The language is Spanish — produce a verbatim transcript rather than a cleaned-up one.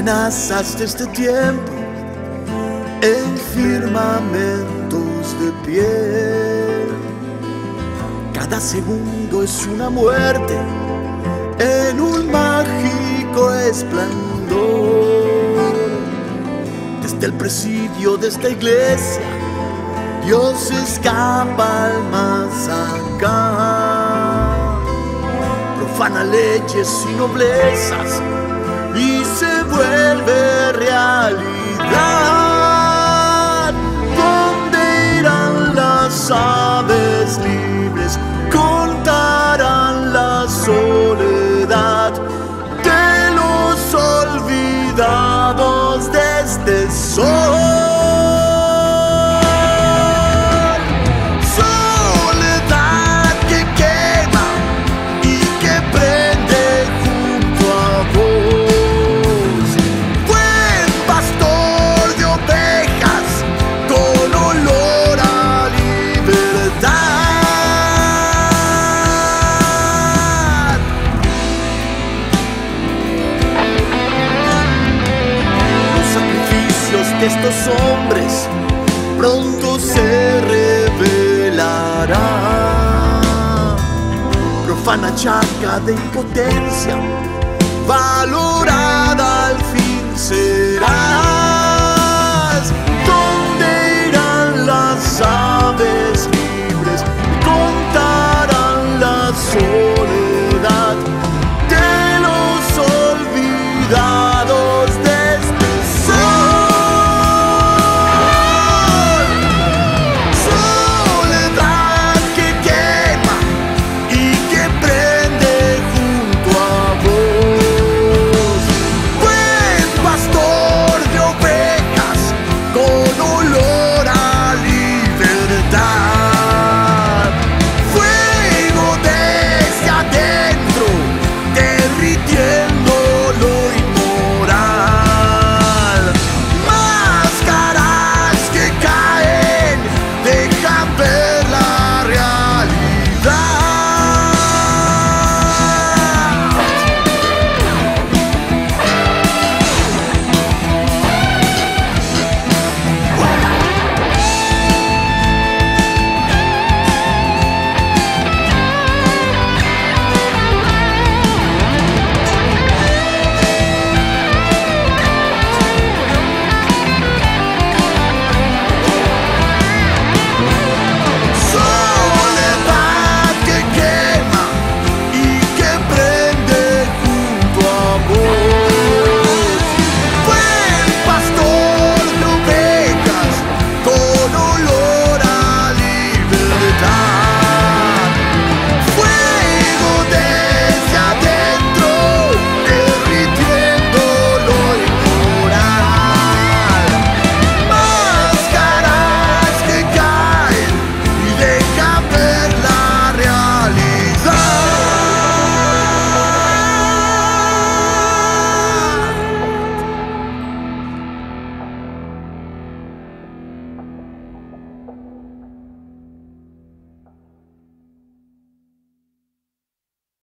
amenazas de este tiempo en firmamentos de piel. Cada segundo es una muerte en un mágico esplendor. Desde el presidio de esta iglesia, Dios escapa al más acá. Profana leyes y noblezas y se vuelve realidad. ¿Dónde irán las aves libres? Contarán la soledad de los olvidados de este sol. De estos hombres pronto se revelará. Profana chaca de impotencia, valorada al fin será.